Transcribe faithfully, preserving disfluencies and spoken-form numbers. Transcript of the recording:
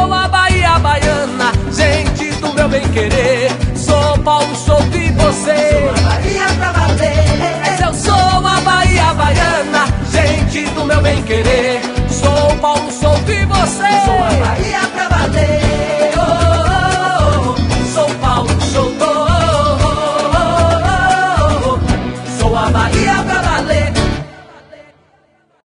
a Bahia baiana, gente do meu bem querer.